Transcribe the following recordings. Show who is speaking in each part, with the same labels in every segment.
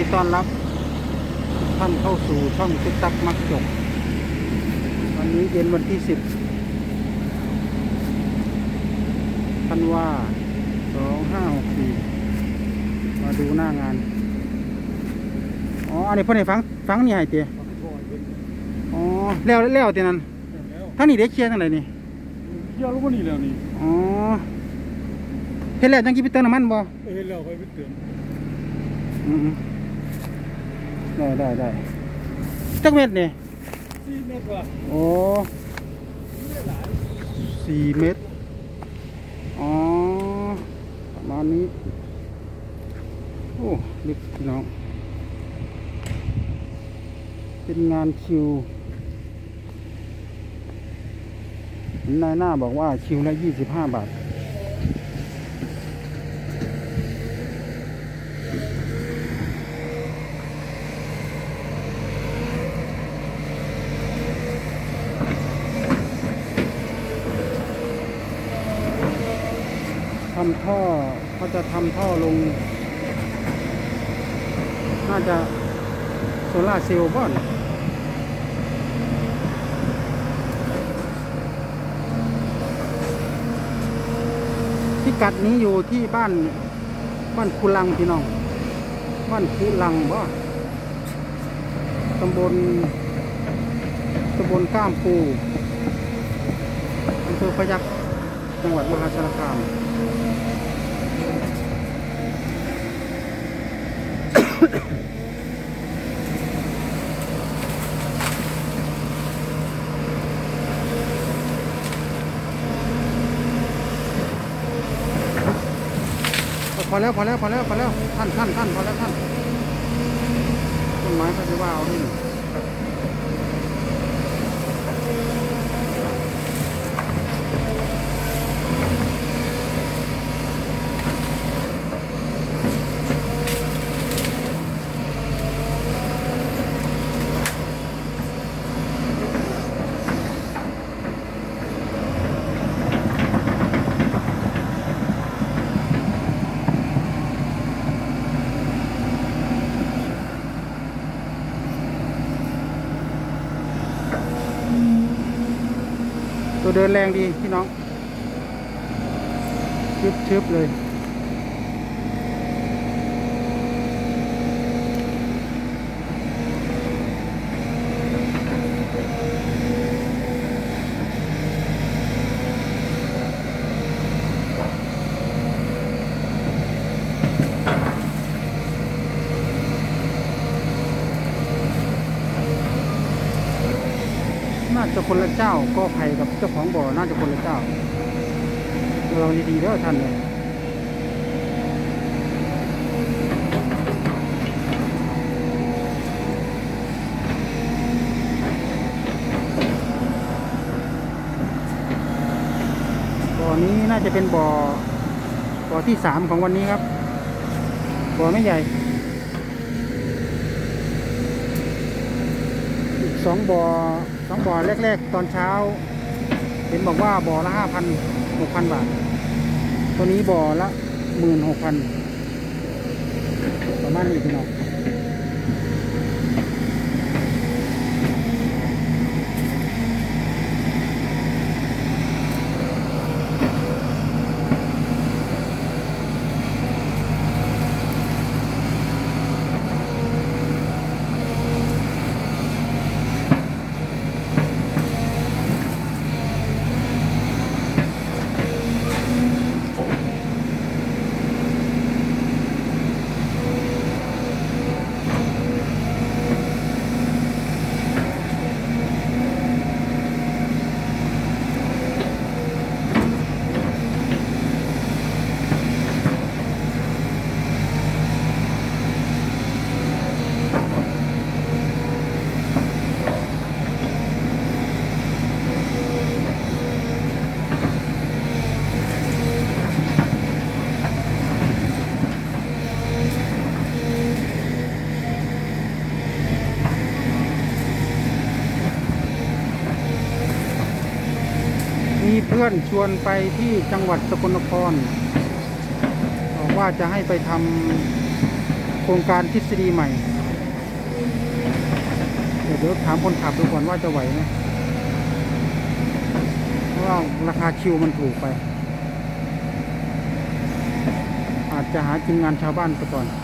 Speaker 1: ต้อนรับทุกท่านเข้าสู่ช่องติ๊กตักมักจกวันนี้เย็นวันที่10 ธันวา2564มาดูหน้างานอ๋ออันนี้เพิ่นให้ฟังนี่ให้เตะอ๋อแล้วเตะนั้นทั้งนี้เด็กเคลียร์ทั้งไหนนี่
Speaker 2: เคลียร์แล้วบ่นี่แล้วนี่
Speaker 1: อ๋อเฮ็ดแล้วจังสิไปเติมน้ำมันบ่
Speaker 2: เฮ็ดแล้วไปเติม
Speaker 1: ได้จักเม็ดนี่
Speaker 2: 4 เมตรว่ะ
Speaker 1: โอ้4 เมตรอ๋อประมาณนี้โอ้ลึกพี่น้องเป็นงานคิวนายหน้าบอกว่าคิวละ25 บาททำท่อเขาจะทำท่อลงน่าจะโซล่าเซลล์บ้านพิกัดนี้อยู่ที่บ้านคูลังพี่น้องบ้านคูลังบ่ตำบลก้ามปูอำเภอพยัคฆ์จังหวัดมหาสารคามพอแล้วท่านพอแล้วท่านพอแล้วท่านต้นไม้เขาจะว่าเอาดิตัวเดินแรงดีพี่น้องชึบเลยน่าจะคนละเจ้าก็ไผ่กับเจ้าของบ่อน่าจะคนละเจ้าเราดีๆเด้อท่านเลยบ่อนี้น่าจะเป็นบ่อที่3ของวันนี้ครับบ่อไม่ใหญ่อีก2 บ่อแรกๆตอนเช้าเห็นบอกว่าบ่อละ 6,000 บาทตัวนี้บ่อละ 16,000 ประมาณนี้พี่น้องมีเพื่อนชวนไปที่จังหวัดสกลนครบอกว่าจะให้ไปทำโครงการทฤษฎีใหม่เดี๋ยวถามคนขับดูก่อนว่าจะไหวไหมเพราะว่าราคาคิวมันถูกไปอาจจะหาทีมงานชาวบ้านไปก่อน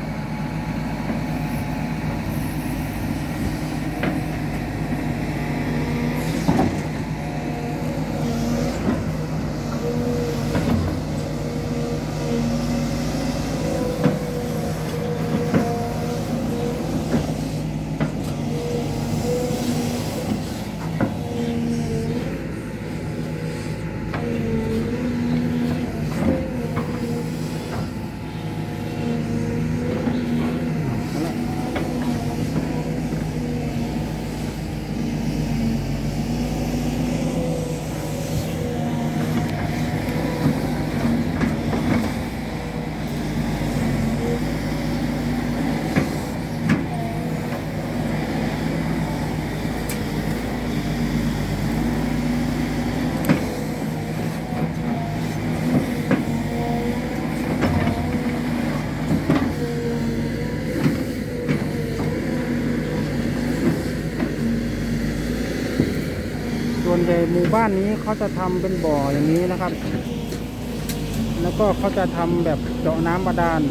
Speaker 1: ส่วนใหญ่หมู่บ้านนี้เขาจะทำเป็นบ่ออย่างนี้นะครับแล้วก็เขาจะทำแบบเจาะน้ำบาดาล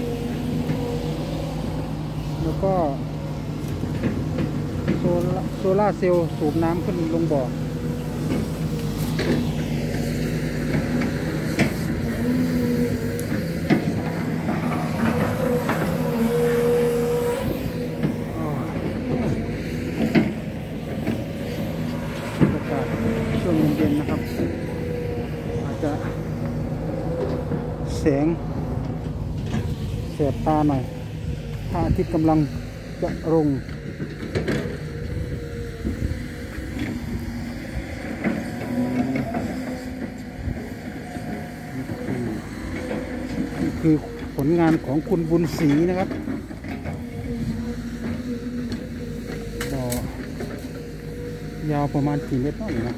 Speaker 1: แล้วก็โซล่าเซลล์สูบน้ำขึ้นลงบ่อช่วงเย็นๆนะครับอาจจะแสงแสบตาหน่อยพระอาทิตย์กำลังจะลงนี่คือผลงานของคุณบุญศรีนะครับบ่อยาวประมาณกี่เมตรนะ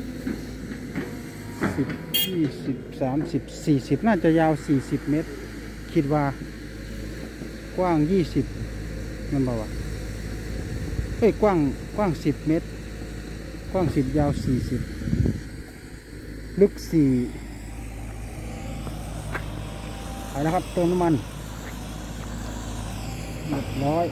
Speaker 1: 10 20 30 40น่าจะยาว40 เมตรคิดว่ากว้าง20นั่นบอกว่ากว้าง10 เมตรกว้าง10ยาว40ลึก4ไปแล้วครับเติมน้ำมันเรียบร้อย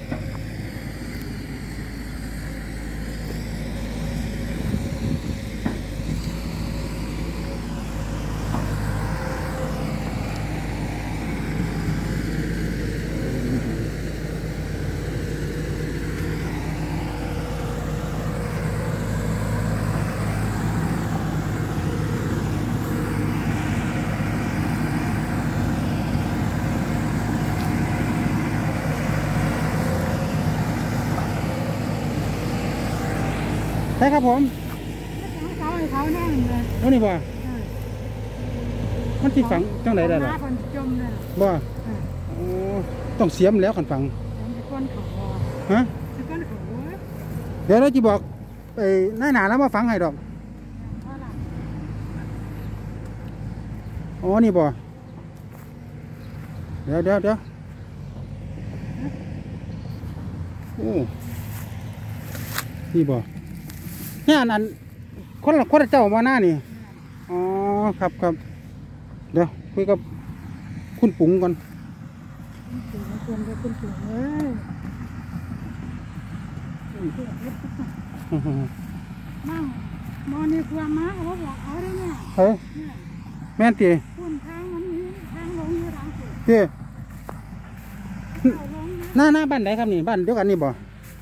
Speaker 1: ใช่ครับผม
Speaker 3: เขาแน่เลย
Speaker 1: โอ้นี่บ่มันที่ฝังจังไหนได้ล่ะบ่โอ้ต้องเสียมแล้วขันฝังฮะเดี๋ยวเราจะบอกไอ้นายหนาแล้วมาฝังให้ดอกอ๋อนี่บ่เดี๋ยวโอ้นี่บ่เนี่ยอันคนละเจ้ามาหน้านี่อ๋อครับเดี๋ยวคุยกับคุณปุ๋งก่อน
Speaker 3: มั่งมอนี่ความม้าเขาบอกเอาได้เนี่ย
Speaker 1: เฮ้ยแม่นตี
Speaker 3: คุณทางมันมีทางลงอยู่ทางสุด
Speaker 1: ตี
Speaker 3: ลง
Speaker 1: หน้าบ้านไหนครับนี่บ้านเดียวกันนี่บ่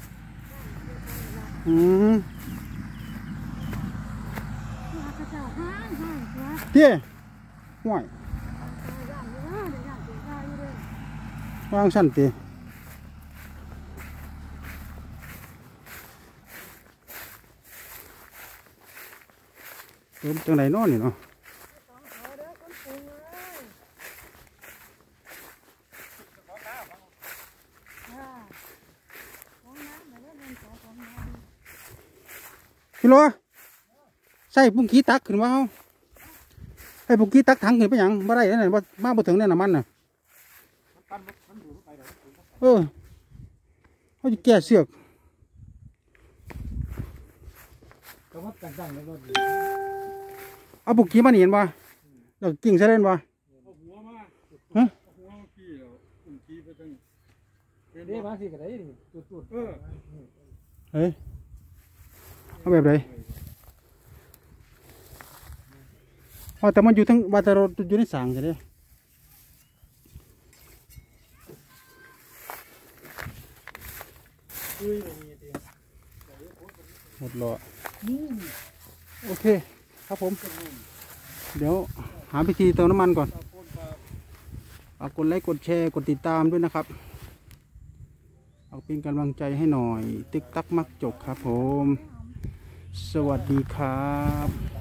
Speaker 3: กระเจ้าห้างตัว
Speaker 1: ตีห่วยวางสั้นตีเป็นจังไหนนอนนี่เนาะพี่โลใส่ปุ้งขี้ตักขึ้นมาเอาให้ปุ้งขี้ตักถังขึ้นไปยังบ่ได้เนี่ยมาบ่ถึงเนี่ยน้ำมันน่ะเขาจะแก้เสือก
Speaker 2: ก็ว่าต่างๆแล้วก็
Speaker 1: เอาปุกกี้มาเห็นป่ะแล้วกิ่งใส่เล่นป่ะ
Speaker 2: เอาหัวมา
Speaker 1: ฮะ
Speaker 2: เอาหัวมาขี้แล้วอุ้มขี้ไปตั้ง
Speaker 4: เดี๋ยวมาสิกันได้นี่จุด
Speaker 2: เออ
Speaker 1: เฮ้ยเอาแบบไหนแต่มันอยู่ทั้งว่าแต่เราอยู่ในสางใช่ไหมหมดแล้วโอเคครับผม เดี๋ยวหาพิธีเติมน้ำมันก่อนฝากกดไลค์กดแชร์กดติดตามด้วยนะครับเอาเป็นกำลังใจให้หน่อย ตึกตักมักจกครับผม สวัสดีครับ